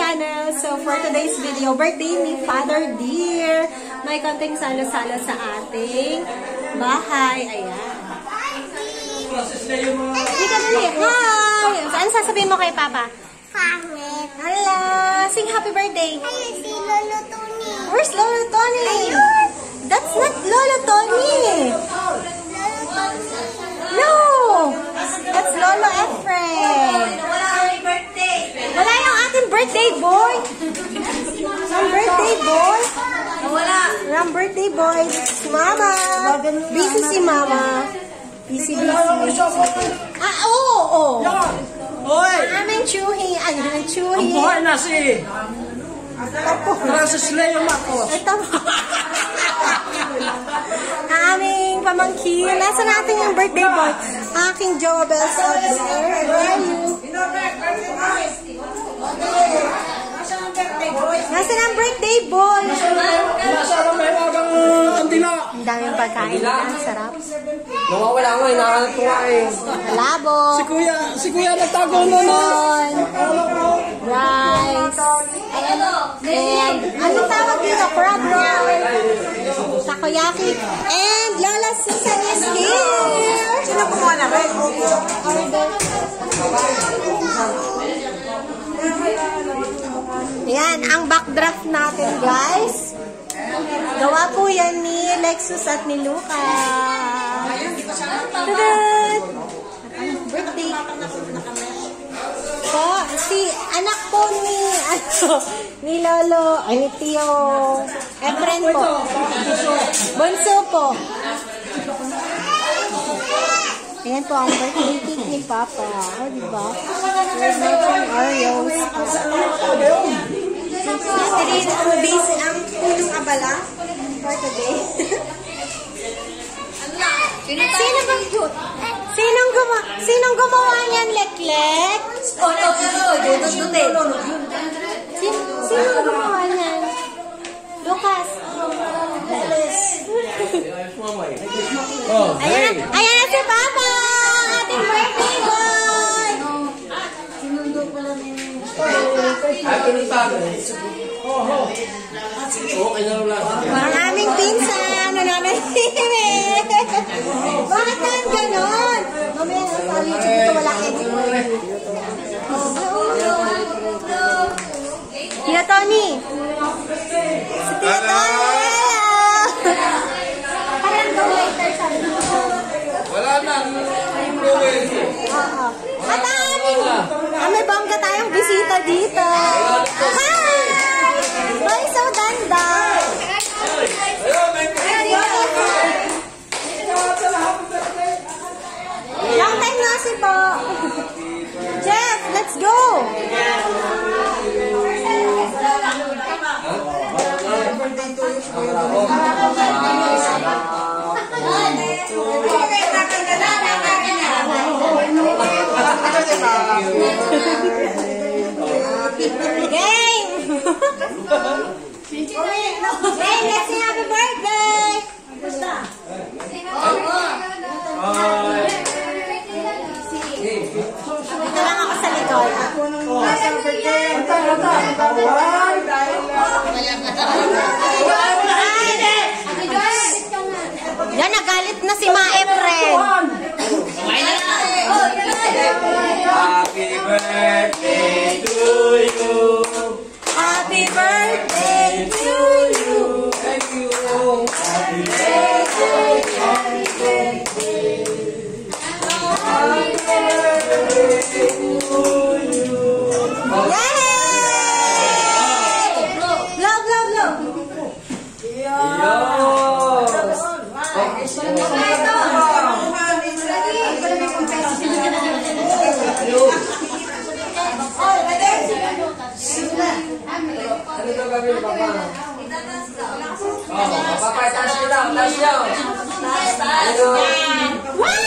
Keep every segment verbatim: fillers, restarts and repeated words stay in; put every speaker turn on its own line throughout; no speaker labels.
channel. So for today's video, birthday ni Father Dear. May konting salo-salo sa ating bahay. Ayan. Ika dali. Hi! Ano sasabihin mo kay Papa?
Pangit.
Hala! Sing happy birthday.
Ayun si Lolo Tony.
Where's Lolo Tony?
Ayun.
That's not Lolo Tony.
Lolo Tony.
No! That's Lolo Efren.
Wala kami birthday.
Wala yung ating birthday boy. Yung birthday boy.
Wala.
Yung birthday boy. Si Mama. Busy si Mama. Busy, busy. Ah, oo, oo.
Hoy!
Aming chuhi. Ay, ang chuhi.
Ang buhay na si Francis Leo Marcos.
Ito. Ang aming pamangkin. Nasa natin yung birthday boy. Aking Joabel out there. Where are you? Nasa ang birthday boy?
Nasa na may magang kandila.
Ang daming pagkain. Ang sarap.
Nawawala ko eh, nakakatuwa eh.
Labo.
Si Kuya, si Kuya nagtago na na.
Rice. And, anong tawag dito? Crab roll. Takoyaki. And Lola Susan is here. Sino kumuha na rin? Order. Yan, ang backdraft natin, guys. Gawa po yan ni Lexus at ni Luca. Tadad! Birthday. Po, si anak po ni, ano, ni Lolo, ay ni Tio Efren po. Bunso po. Ayan po ang birthday cake ni Papa. O, oh, diba? There's nothing Oreos. Today, ang base, ang punong abala for today. Sino bang yun? Sinong gumawa? Sinong gumawa niyan, Leklek?
Oh, no, no, no. Dutos, dutos.
Sino, sinong gumawa niyan? Lucas.
Oh,
Ayan, ayan na si Papa! Ating birthday boy!
Sinundo pala niya.
okay na lang.
Ang aming pinsan, nananahimik. Bakit naman ganon? Mamaya na sa YouTube ito, wala edit. Tio Tony. Si Tio Tony. Parang go later sabi ko.
Wala na.
Oo. At aming, ah, may bangga tayong bisita dito. Hi! Boy, so ganda. Long time no see po. Jeff, let's go. Game! Game, let's sing happy birthday! Dito lang ako sa likod. Yan, nagalit na si Ma Efren.
Happy birthday to you.
Happy birthday to you.
Thank you.
Happy birthday, happy birthday. Happy birthday to you. Yay! Love, love, love.
Ano ito gagawin, Papa? Oh, Papa, taas nyo daw, taas nyo.
Wow!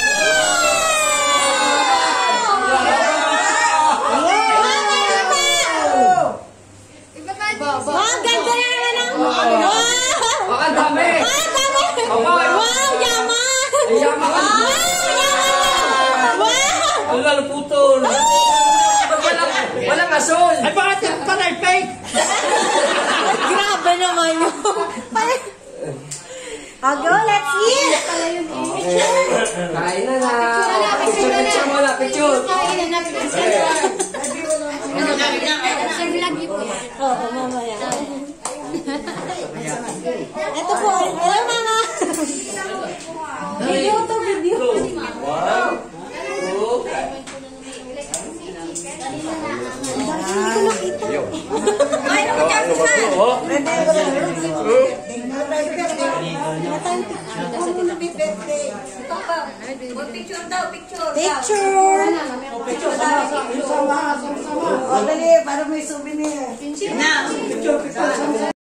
Wow, ganda na naman ang... Wow!
Baka dami.
Ah, dami! Wow, yaman!
Yaman!
Wow, yaman! Wow!
Ang lalaputol. Walang, walang asol. Ay, bakit panay fake?
Okay, let's eat!
Kain na na. Picture, picture mo na, picture.
Oo, mamaya. Ito po, hello mga! Video to, video.
Wow. Two.
Hindi ko nakita.
Ay, naku, Chapsi na. Ito pa. Picture daw, picture.
Picture!
O, dali, para may souvenir.
Na.